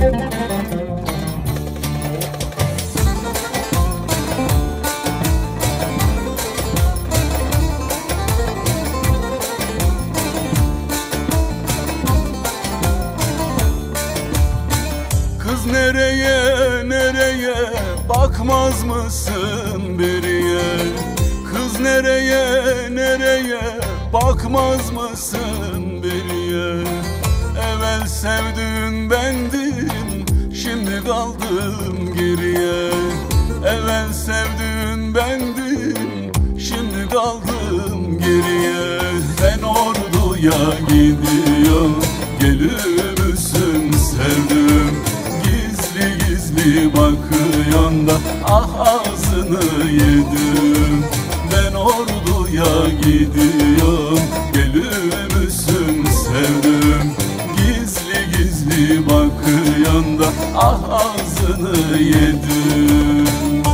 Kız nereye nereye bakmaz mısın beriye? Kız nereye nereye bakmaz mısın beriye? Evvel sevdüğün bendim, şimdi kaldım geriye. Evvel sevdüğün bendim, şimdi kaldım geriye. Ben orduya gidiyorum, gelir misin sevdim? Gizli gizli bakıyorsun da ah ağzını yedim. Ben orduya gidiyorum, gelir misin sevdim? Gizli gizli bakıyorsun da ah ağzını yedim.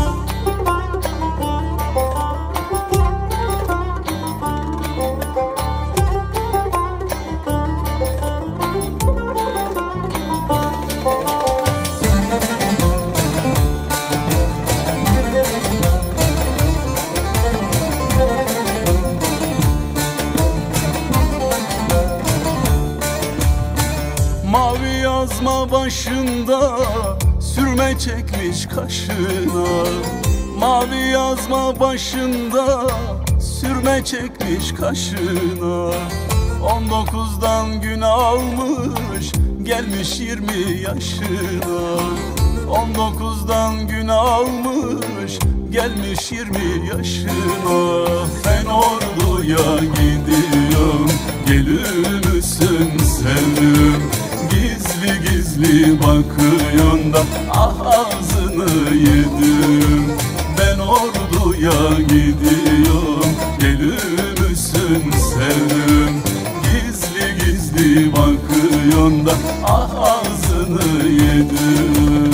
Mavi yazma başında sürme çekmiş kaşına. Mavi yazma başında sürme çekmiş kaşına. 19'dan gün almış gelmiş 20 yaşına. 19'dan gün almış gelmiş 20 yaşına. Ben orduya gidiyorum, gelir misin sevdim? Gizli gizli bakıyorsun da ah ağzını yedim. Ben orduya gidiyorum, gelir misin sevdim? Gizli gizli bakıyorsun da ah ağzını yedim.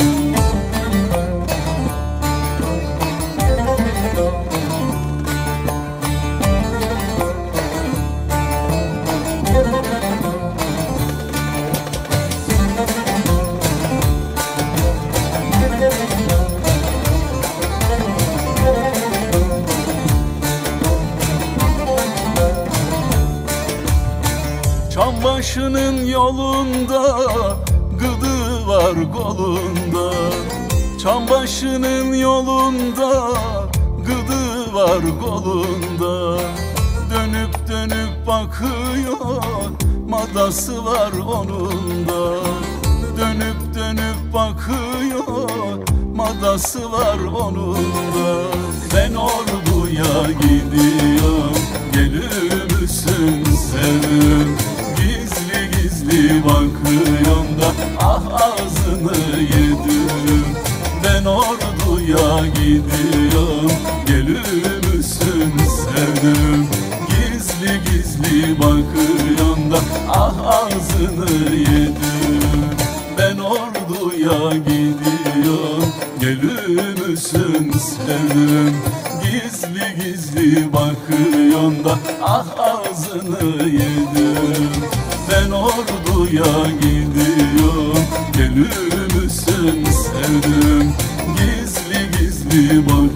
Çambaşının yolunda gıdı var kolunda. Çambaşının yolunda gıdı var kolunda. Dönüp dönüp bakıyor, madası var onun da. Dönüp dönüp bakıyor, madası var onun da. Ben orduya gidiyorum, gelir misin sevdim? Gizli gizli bakıyorsun da ah ağzını yedim. Ben orduya gidiyorum, gelir misin sevdim? Gizli gizli bakıyorsun da ah ağzını yedim. Ben orduya gidiyorum, gelir misin sevdim? Gizli gizli bakıyorsun da ah ağzını yedim. Ben orduya gidiyorum, gelir misin sevdim? Gizli gizli bakıyorsun.